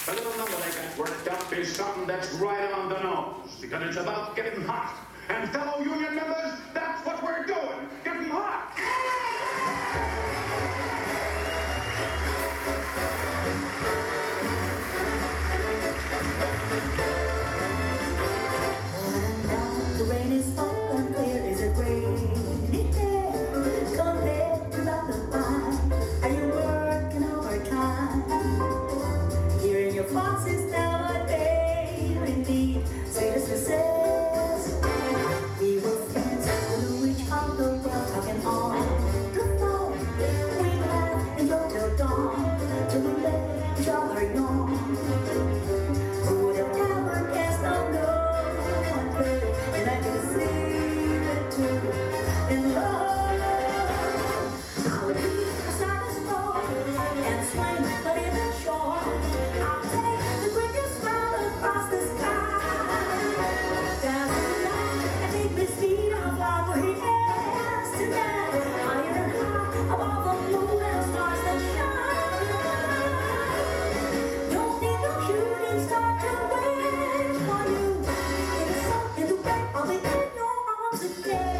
The little number they got worked up is something that's right on the nose, because it's about getting hot. And fellow union members, that's what we're doing, getting hot. The rain is falling, clear is it raining? Come back to lullaby. Are you working overtime? Hearing your voices nowadays, indeed, sweetest kisses. We were friends, we knew each other well, talking on the phone. We laughed and drove till dawn, till we let each other yawn. Who would have ever guessed, oh no? And I can see it too in love. I would be beside the store and swing, but in the shore I'll take the quickest route across the sky. Down to the light and take me speed of love where he is tonight. Higher and high above the moon and stars that shine. Don't need no shooting star to wait for you. In the sun, in the rain, I'll be in your arms again.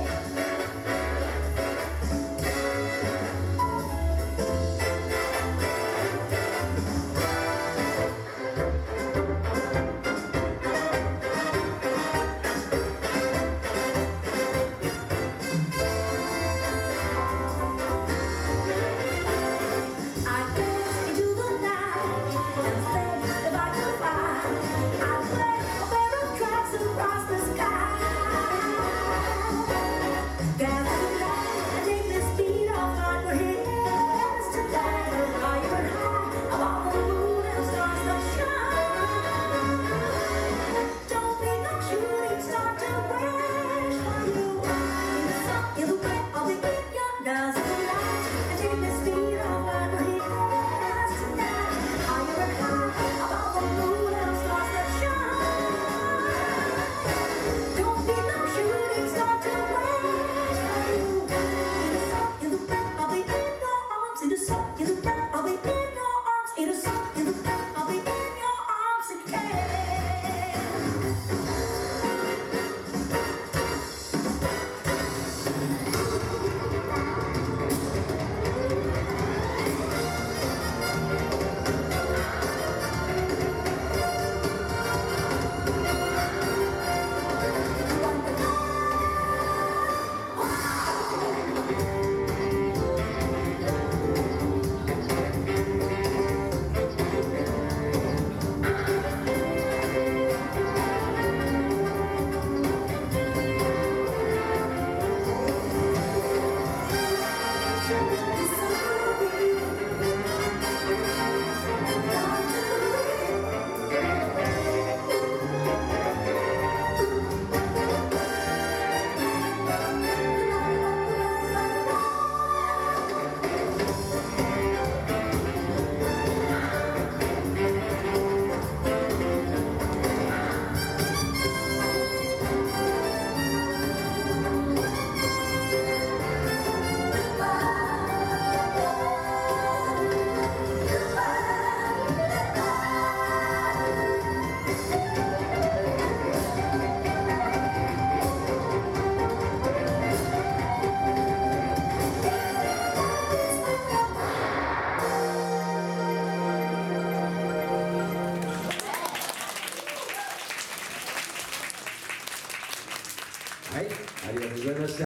I dance into the night and think if I could fly, I'd play a pair of tracks across the sky. Dance to the light and take the speed of light where he is tonight. Higher and high above the moon and stars that shine. Don't need no shooting star to wait for you. In the sun, in the rain, I'll be in your dance to the light and take the speed of light where he is tonight. Higher and high above the moon and stars that shine. Don't need no shooting star to wait for you. In the sun, in the rain, I'll be in your arms. In the sun, in the rain, I'll be in your arms. In the sun, in the rain, I'll be in your arms again.